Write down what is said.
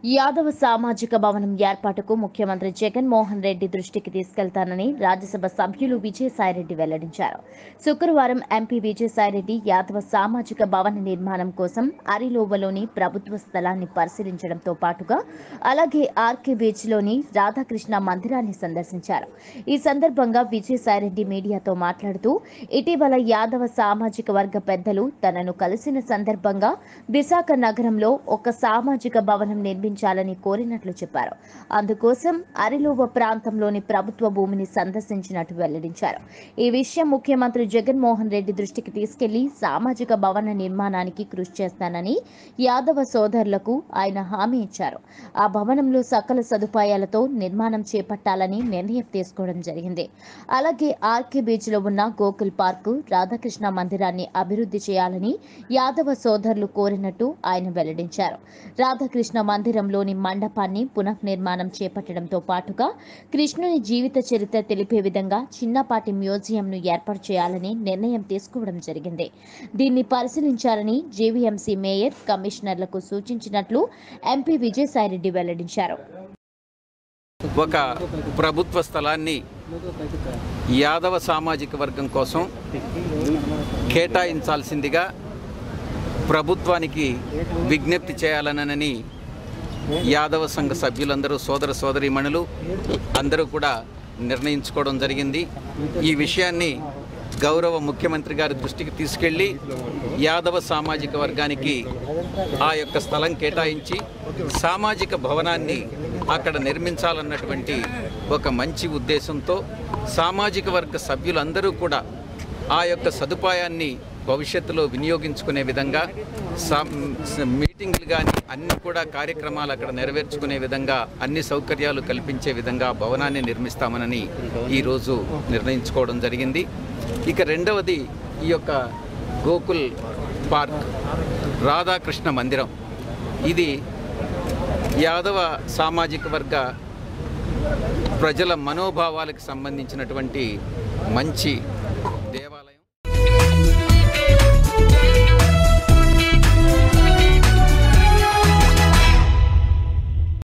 యాదవ సామాజిక భవనం ఏర్పాటుకు ముఖ్యమంత్రి జగన్ మోహన్ రెడ్డి దృష్టికి తీసుకెళ్తానని రాజ్యసభ సభ్యులు విజయసాయిరెడ్డి వెల్లడించారు. శుక్రవారం ఎంపీ విజయసాయిరెడ్డి యాదవ సామాజిక భవన నిర్మాణం కోసం అరిలోవలోని ప్రభుత్వ స్థలాన్ని పరిశీలించడంతో పాటుగా అలాగే ఆర్కే బీచ్లోని రాధాకృష్ణ మందిరాన్ని సందర్శించారు. ఈ సందర్భంగా విజయసాయిరెడ్డి మీడియాతో మాట్లాడుతూ ఇటీవల యాదవ సామాజిక వర్గ పెద్దలు తనను కలిసిన సందర్భంగా విశాఖ నగరంలో ఒక సామాజిక భవనం నిర్మించాలని కోరినట్లు చెప్పారు. అందుకోసం అరిలోవ ప్రాంతంలోని ప్రభుత్వ భూమిని సందర్శించినట్టు వెల్లడించారు. ఈ విషయం ముఖ్యమంత్రి జగన్ మోహన్ రెడ్డి దృష్టికి తీసుకెళ్లి సామాజిక భవన నిర్మాణానికి కృషి చేస్తానని యాదవ సోదరులకు ఆయన హామీ ఇచ్చారు. ఆ భవనంలో సకల సదుపాయాలతో నిర్మాణం చేపట్టాలని నిర్ణయం తీసుకోవడం జరిగింది. అలాగే ఆర్కే బీచ్ లో ఉన్న గోకుల్ పార్కు, రాధాకృష్ణ మందిరాన్ని అభివృద్ధి చేయాలని యాదవ సోదరులు కోరినట్టు ఆయన వెల్లడించారు. రాధాకృష్ణ మందిరంలోని మండపాన్ని పునఃనిర్మాణం చేపట్టడంతో పాటుగా కృష్ణుని జీవిత చరిత్ర తెలిపే విధంగా చిన్నపాటి మ్యూజియంను ఏర్పాటు చేయాలని నిర్ణయం తీసుకోవడం జరిగింది. దీన్ని పరిశీలించాలని జేవీఎంసీ మేయర్, కమిషనర్లకు సూచించినట్లు ఎంపీ విజయసాయిరెడ్డి వెల్లడించారు. ఒక ప్రభుత్వ స్థలాన్ని యాదవ సామాజిక వర్గం కోసం కేటాయించాల్సిందిగా ప్రభుత్వానికి విజ్ఞప్తి చేయాలనని యాదవ సంఘ సభ్యులందరూ, సోదర సోదరీమణులు అందరూ కూడా నిర్ణయించుకోవడం జరిగింది. ఈ విషయాన్ని గౌరవ ముఖ్యమంత్రి గారి దృష్టికి తీసుకెళ్లి యాదవ సామాజిక వర్గానికి ఆ యొక్క స్థలం కేటాయించి సామాజిక భవనాన్ని అక్కడ నిర్మించాలన్నటువంటి ఒక మంచి ఉద్దేశంతో సామాజిక వర్గ సభ్యులందరూ కూడా ఆ యొక్క సదుపాయాన్ని భవిష్యత్తులో వినియోగించుకునే విధంగా మీటింగ్లు కానీ అన్ని కూడా కార్యక్రమాలు అక్కడ నెరవేర్చుకునే విధంగా అన్ని సౌకర్యాలు కల్పించే విధంగా భవనాన్ని నిర్మిస్తామని ఈరోజు నిర్ణయించుకోవడం జరిగింది. ఇక రెండవది ఈ యొక్క గోకుల్ పార్క్, రాధాకృష్ణ మందిరం, ఇది యాదవ సామాజిక వర్గ ప్రజల మనోభావాలకు సంబంధించినటువంటి మంచి దేవాలయం.